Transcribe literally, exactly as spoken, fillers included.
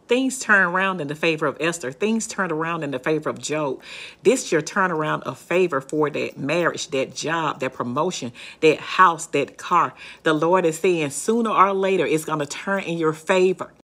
Things turn around in the favor of Esther. Things turn around in the favor of Job. This your turnaround of favor for that marriage, that job, that promotion, that house, that car. The Lord is saying sooner or later it's going to turn in your favor.